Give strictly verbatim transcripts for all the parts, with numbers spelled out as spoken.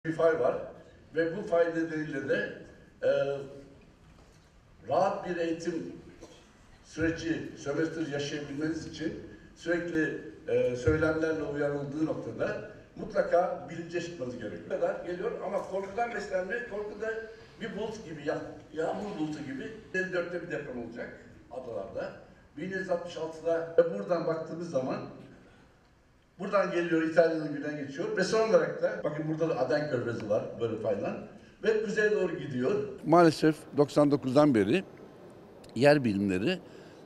bir fay var ve bu fay nedeniyle de e, rahat bir eğitim süreci, sömestr yaşayabilmeniz için sürekli e, söylemlerle uyarıldığı noktada mutlaka bilince çıkmanız gerekiyor. Kadar geliyor ama korkudan beslenme, korku da bir bulut gibi, ya, yağmur bulutu gibi. elli dörtte bir deprem olacak adalarda. bin yedi yüz altmış altıda buradan baktığımız zaman buradan geliyor, İtalya'nın güneyine geçiyor ve son olarak da bakın burada da Aden Körfezi var böyle paylan ve kuzeye doğru gidiyor. Maalesef doksan dokuzdan beri yer bilimleri,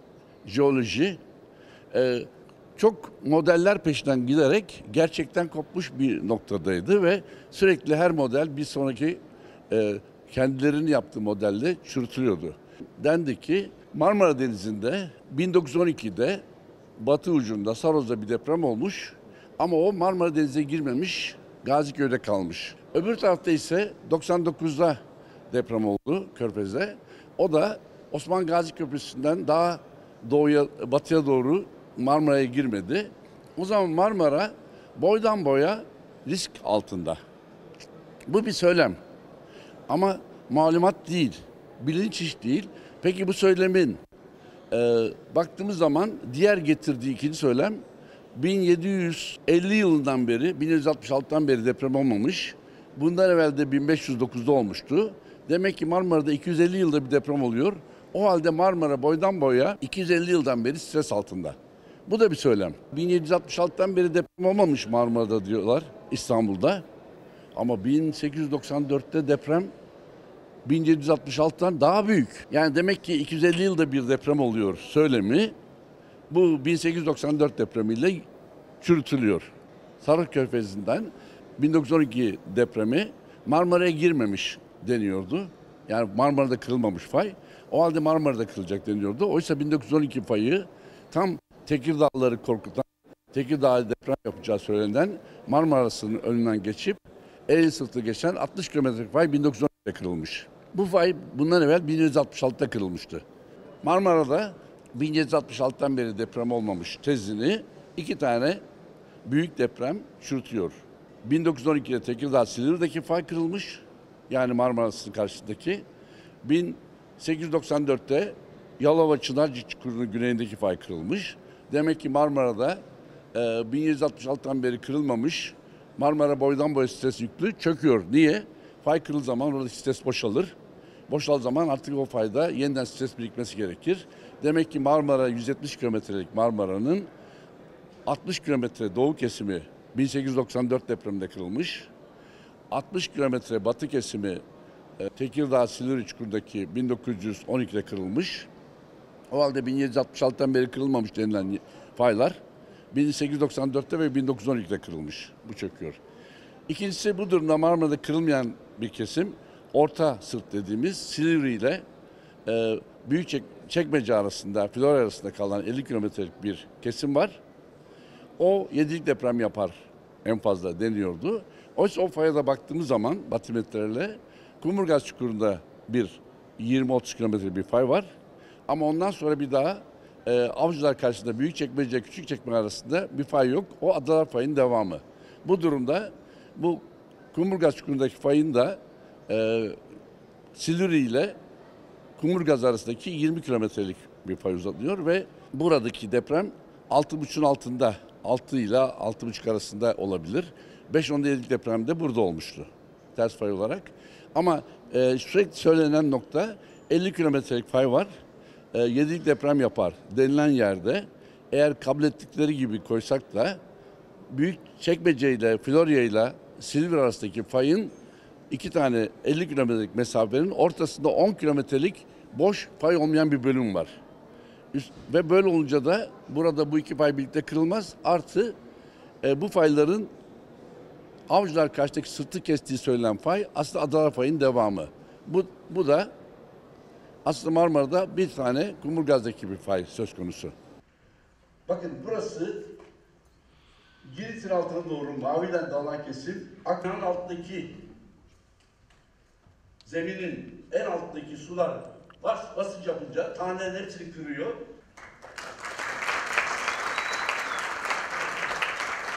jeoloji e, çok modeller peşinden giderek gerçekten kopmuş bir noktadaydı ve sürekli her model bir sonraki e, kendilerinin yaptığı modelle çürütülüyordu. Dendi ki Marmara Denizi'nde bin dokuz yüz on ikide batı ucunda Saros'da bir deprem olmuş ama o Marmara Denizi'ne girmemiş, Gaziköy'de kalmış. Öbür tarafta ise doksan dokuzda deprem oldu Körfez'de. O da Osman Gazi Köprüsü'nden daha doğuya, batıya doğru Marmara'ya girmedi. O zaman Marmara boydan boya risk altında. Bu bir söylem. Ama malumat değil, bilinç iş değil. Peki bu söylemin e, baktığımız zaman diğer getirdiği ikinci söylem bin yedi yüz elli yılından beri, bin yedi yüz altmış altıdan beri deprem olmamış. Bundan evvel de bin beş yüz dokuzda olmuştu. Demek ki Marmara'da iki yüz elli yılda bir deprem oluyor. O halde Marmara boydan boya iki yüz elli yıldan beri stres altında. Bu da bir söylem. bin yedi yüz altmış altıdan beri deprem olmamış Marmara'da diyorlar İstanbul'da. Ama bin sekiz yüz doksan dörtte deprem bin yedi yüz altmış altıdan daha büyük. Yani demek ki iki yüz elli yılda bir deprem oluyor söylemi. Bu bin sekiz yüz doksan dört depremiyle çürütülüyor. Sarık Körfezi'nden bin dokuz yüz on iki depremi Marmara'ya girmemiş deniyordu. Yani Marmara'da kırılmamış fay. O halde Marmara'da kırılacak deniyordu. Oysa bin dokuz yüz on iki fayı tam Tekirdağları korkutan, Tekirdağ'da deprem yapacağı söylenen Marmara'sının önünden geçip Ereğli sırtı geçen altmış kilometrelik fay bin dokuz yüz on ikide kırılmış. Bu fay bundan evvel bin yedi yüz altmış altıda kırılmıştı. Marmara'da bin yedi yüz altmış altıdan beri deprem olmamış tezini iki tane büyük deprem çürütüyor. bin dokuz yüz on ikide Tekirdağ Silivri'deki fay kırılmış. Yani Marmara'sının karşısındaki. bin sekiz yüz doksan dörtte Yalova Çınarcı Çukuru'nun güneyindeki fay kırılmış. Demek ki Marmara'da e, bin yedi yüz altmış altıdan beri kırılmamış. Marmara boydan boya stres yüklü çöküyor. Niye? Fay kırıldığı zaman orada stres boşalır. Boşaldığı zaman artık o fayda yeniden stres birikmesi gerekir. Demek ki Marmara yüz yetmiş kilometrelik Marmara'nın altmış kilometre doğu kesimi bin sekiz yüz doksan dört depreminde kırılmış. altmış kilometre batı kesimi e, Tekirdağ Silivri Çukuru'ndaki bin dokuz yüz on ikide kırılmış. O halde bin yedi yüz altmış altıdan beri kırılmamış denilen faylar bin sekiz yüz doksan dörtte ve bin dokuz yüz on ikide kırılmış. Bu çöküyor. İkincisi bu durumda Marmara'da kırılmayan bir kesim orta sırt dediğimiz Silivri ile e, Büyükçekmece arasında, Florya arasında kalan elli kilometrelik bir kesim var. O yedilik deprem yapar en fazla deniyordu. Oysa o faya da baktığımız zaman batimetrelerle Kumurgaz Çukuru'nda bir yirmi otuz kilometre bir fay var. Ama ondan sonra bir daha e, Avcılar karşısında Büyükçekmece ile Küçükçekmece arasında bir fay yok. O Adalar Fayı'nın devamı. Bu durumda bu Kumurgaz Çukuru'ndaki fayın da e, Silivri ile Kumurgaz arasındaki yirmi kilometrelik bir fay uzanıyor ve buradaki deprem altı buçuğun altında, altı ile altı buçuk arasında olabilir. beş on yedilik deprem de burada olmuştu ters fay olarak. Ama e, sürekli söylenen nokta elli kilometrelik fay var. E, yedilik deprem yapar denilen yerde eğer kabul ettikleri gibi koysak da Büyükçekmece ile Florya ile Silivri arasındaki fayın iki tane elli kilometrelik mesafenin ortasında on kilometrelik boş fay olmayan bir bölüm var. Üst, ve böyle olunca da burada bu iki fay birlikte kırılmaz. Artı e, bu fayların Avcılar karşıdaki sırtı kestiği söylenen fay aslında Adalar Fayı'nın devamı. Bu, bu da aslında Marmara'da bir tane Kumurgaz'daki bir fay söz konusu. Bakın burası Girit'in altına doğru maviden dalan kesim. Akranın altındaki zeminin en alttaki sular bas, basınç yapınca tanelerin hepsini kırıyor.